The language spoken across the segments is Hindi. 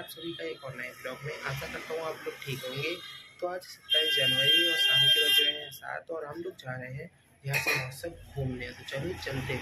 आप सभी का एक और नए ब्लॉग में। आशा करता हूँ आप लोग ठीक होंगे। तो आज 27 जनवरी और शाम के बज रहे हैं 7 और हम लोग जा रहे हैं यहाँ से महोत्सव घूमने। तो चलिए चलते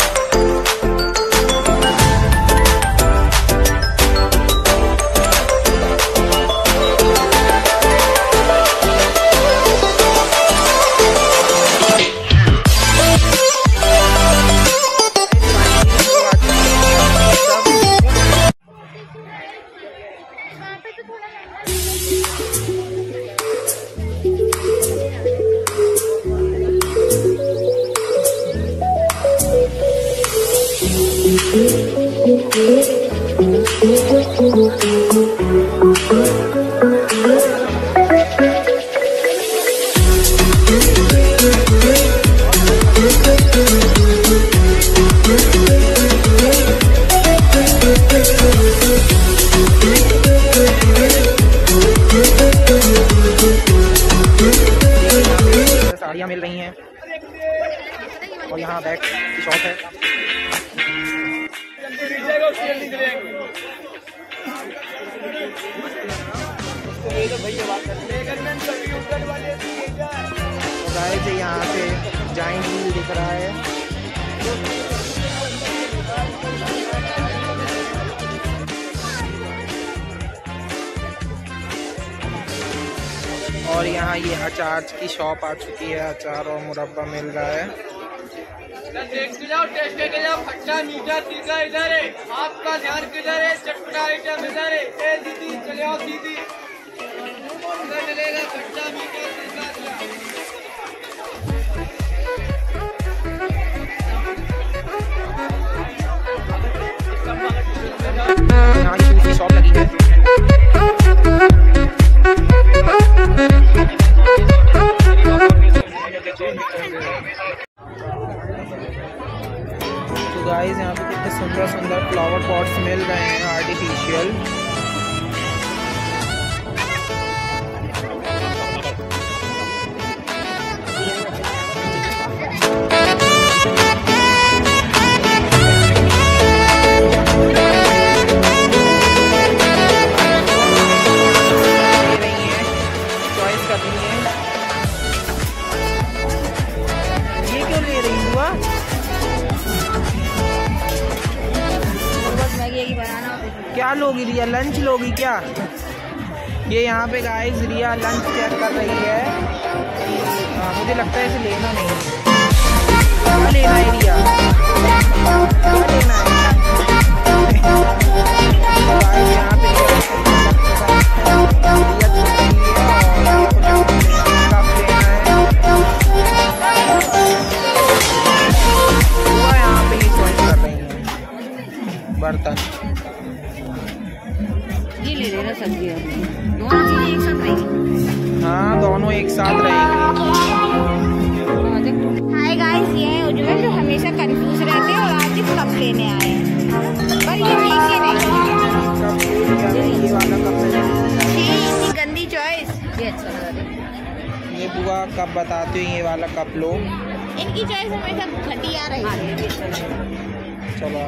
साड़ियाँ मिल रही हैं और यहाँ बैग की शॉप है। गाइस यहाँ पे जाइंट व्हील दिख रहा है। और यहाँ ये अचार की शॉप आ चुकी है। अचार और मुरब्बा मिल रहा है। देख के जाओ, टेस्ट करके जाओ। खट्टा मीठा तीखा इधर है, आपका ध्यान किधर है? चटपटा आइटम इधर है। ए दीदी चले आओ दीदी, इधर चलेगा खट्टा मीठा तीखा। यहाँ की शॉप लगी है। तो गाइस यहाँ पे कितने सुंदर सुंदर फ्लावर पॉट्स मिल रहे हैं आर्टिफिशियल। चॉइस करनी है। ये क्यों ले रही हुआ? क्या लोगी रिया? लंच लोगी क्या? ये यहाँ पे गाइस रिया लंच चेक कर रही है। मुझे लगता है इसे लेना नहीं है। क्या लेना है रिया? क्या लेना है? गाइस यहाँ पे यहाँ पे ये चॉइस कर रही है बर्तन। ये ले लेना सब्जी, दोनों चीजें एक साथ रहेंगी। हाँ दोनों एक साथ रहेंगी। हाय गाइस, ये है उज्जवल जो हमेशा कंफ्यूज रहते हैं और आज ये कप लेने आए हैं। पर ये ठीक ही नहीं। ये वाला कप इतनी गंदी चॉइस। ये अच्छा लगा रहा। ये बुआ कप बताती हूँ, ये वाला कप लो। इनकी चॉइस हमेशा घटिया रही। चलो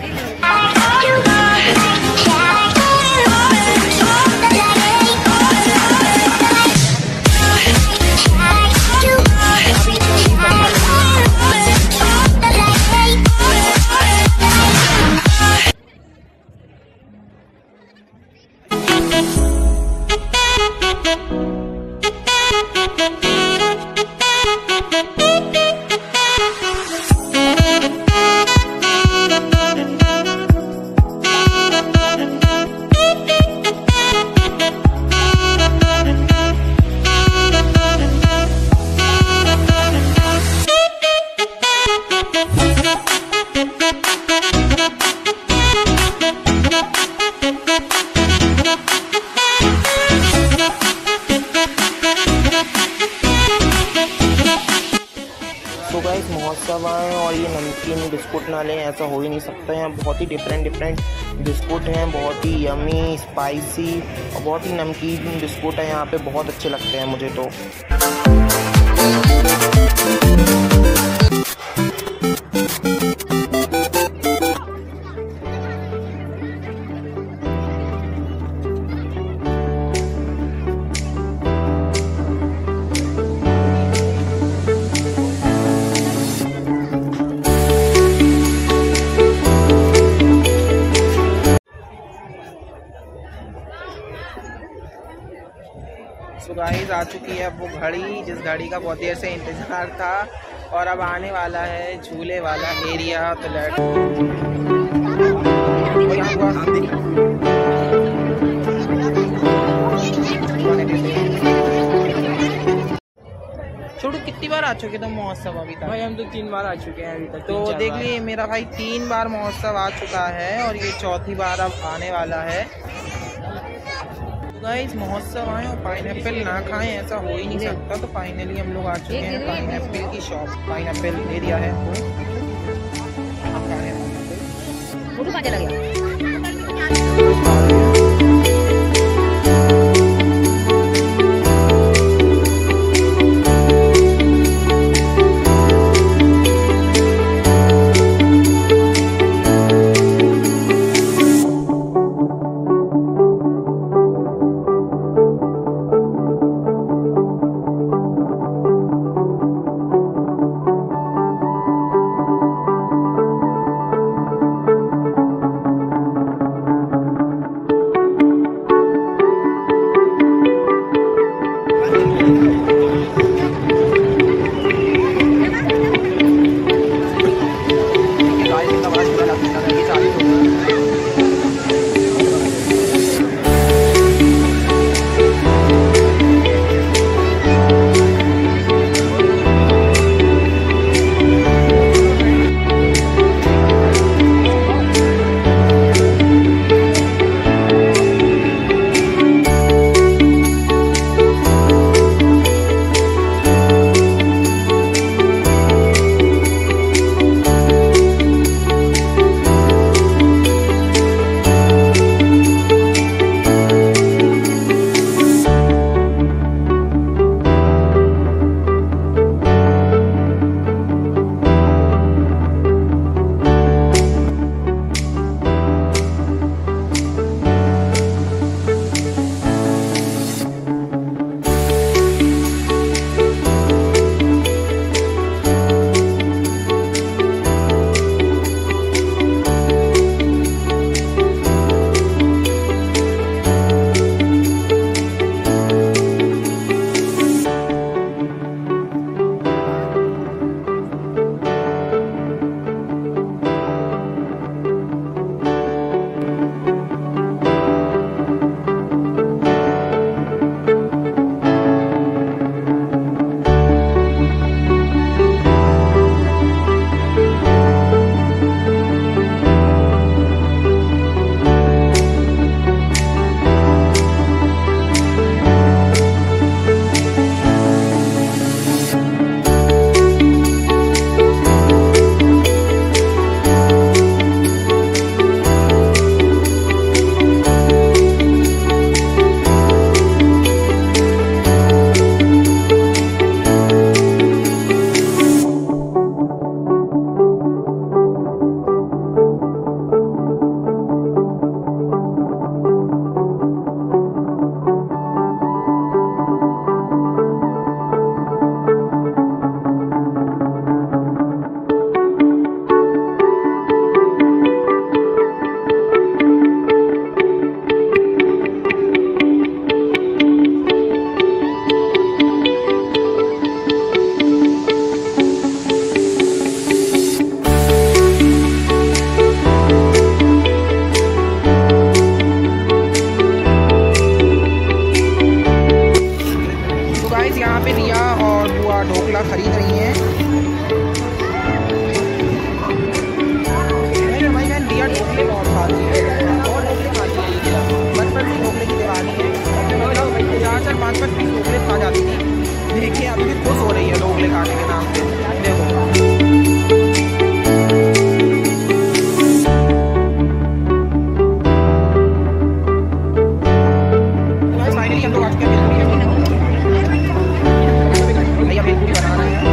महोत्सव आए और ये नमकीन बिस्कुट ना लें, ऐसा हो ही नहीं सकता। यहाँ बहुत ही डिफरेंट बिस्कुट हैं, बहुत ही यमी स्पाइसी और बहुत ही नमकीन बिस्कुट है। यहाँ पे बहुत अच्छे लगते हैं मुझे तो। सो गाइस आ चुकी है अब वो घड़ी, जिस घड़ी का बहुत देर से इंतज़ार था, और अब आने वाला है झूले वाला एरिया। तो छोटू कितनी बार आ चुके तुम महोत्सव अभी तक? भाई हम तो 3 बार आ चुके हैं अभी तक। तो देख लिए मेरा भाई 3 बार महोत्सव आ चुका है और ये चौथी बार अब आने वाला है। तो गाइस महोत्सव आए और पाइनएप्पल ना खाएं ऐसा हो ही नहीं सकता। तो फाइनली हम लोग आ चुके हैं पाइनएप्पल की शॉप, पाइनएप्पल एरिया है वो। खरीद रही हैं। दिया ढोकले बहुत खाती है, बहुत ढोकले खाती है, बचपन से ढोकले की दीवानी है। मतलब 4-5 पीस ढोकले खा जाती थी। देखिए अभी भी खुश हो रही है ढोकले खाने के नाम से। देखो फाइनली हम लोग आज के भैया भेलपुरी बना रहे हैं।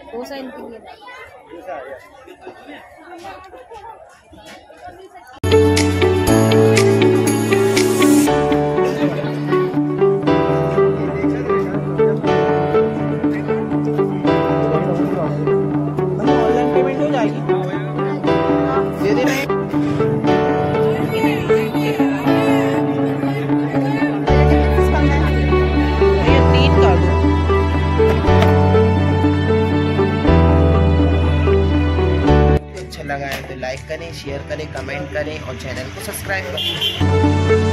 200 इनके लिए। ऑनलाइन पेमेंट हो जाएगी, दे देना। ये 3 कर दो। अच्छा लगा है तो लाइक करें, शेयर करें, कमेंट करें और चैनल को सब्सक्राइब करें।